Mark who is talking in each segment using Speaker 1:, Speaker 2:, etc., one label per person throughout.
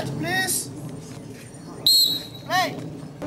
Speaker 1: Set, please. Play.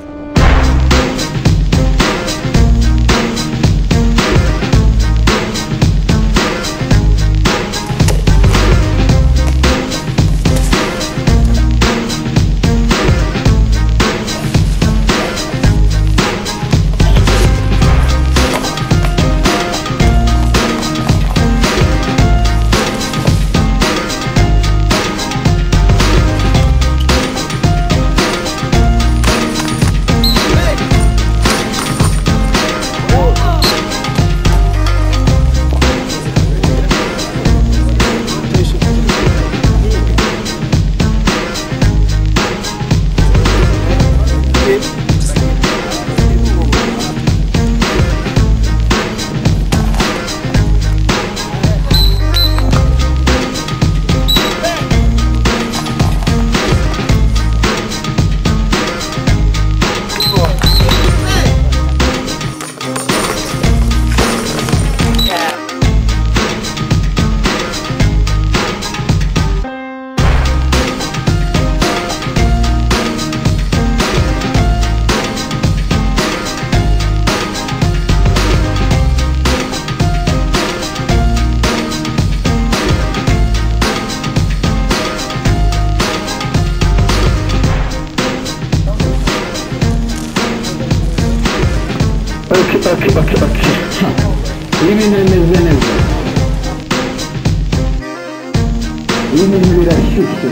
Speaker 2: Okay. Neza. Ibintu birashyushye.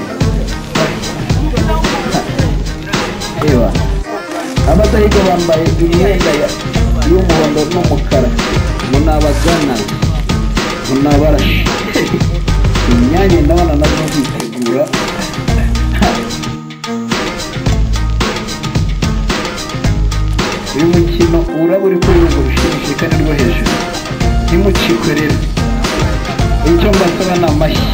Speaker 2: Ewa. Abatahiga bambaye imyenda y'umuhondo n'umukara. Munabagana. Munabarashi. Imyanya ndabona nazo kwitegura. Uyu mukino uraba uri kuri urwo rushimishije kandi rwo hejuru ntimucikwe rero icyo mbasaba ni amashyi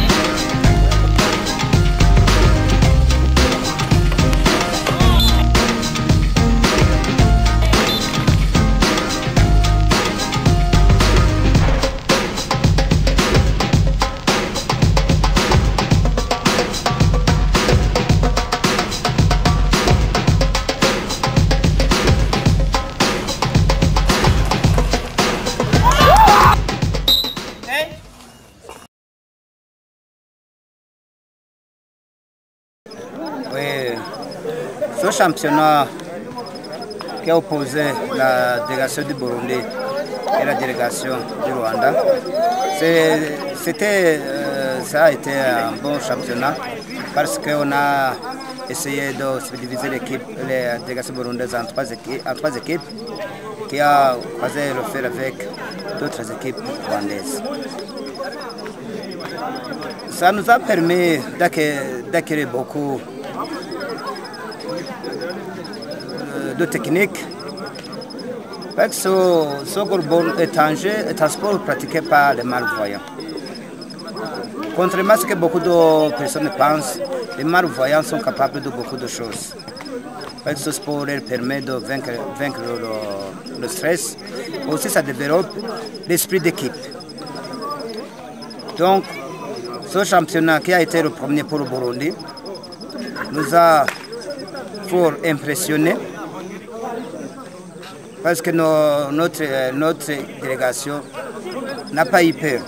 Speaker 3: Ce championnat qui a opposé la délégation du Burundi et la délégation du Rwanda, ça a été un bon championnat parce qu'on a essayé de subdiviser les délégations burundaises en trois équipes qui a croisé le fer avec d'autres équipes rwandaises. Ça nous a permis d'acquérir beaucoup de techniques. Parce que ce football est un sport pratiqué par les malvoyants. Contrairement à ce que beaucoup de personnes pensent, les malvoyants sont capables de beaucoup de choses. Parce que ce sport leur permet de vaincre le stress. Aussi, ça développe l'esprit d'équipe. Donc, ce championnat qui a été le premier pour le Burundi nous a fort impressionnés parce que notre délégation n'a pas eu peur.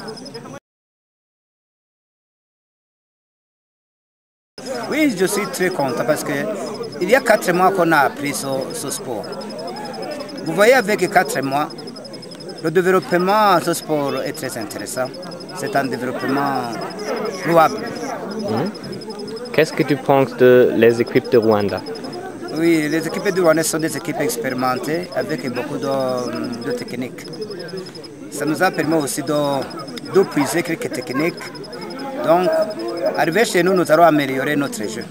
Speaker 3: Oui, je suis très content parce qu'il y a 4 mois qu'on a appris ce sport. Vous voyez, avec 4 mois, le développement de ce sport est très intéressant. C'est un développement louable.
Speaker 4: Qu'est-ce que tu penses de les équipes de Rwanda?
Speaker 3: Oui, les équipes de Rwanda sont des équipes expérimentées avec beaucoup de techniques. Ça nous a permis aussi de puiser quelques techniques. Donc, arrivé chez nous, nous allons améliorer notre jeu.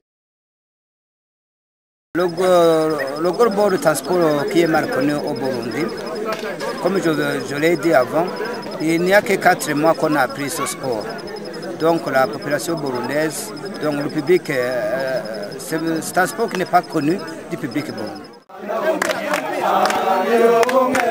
Speaker 3: Le gros bord de transport qui est mal connu au Burundi, comme je l'ai dit avant, il n'y a que 4 mois qu'on a appris ce sport. Donc la population burundaise, donc le public, c'est un sport qui n'est pas connu du public burundais.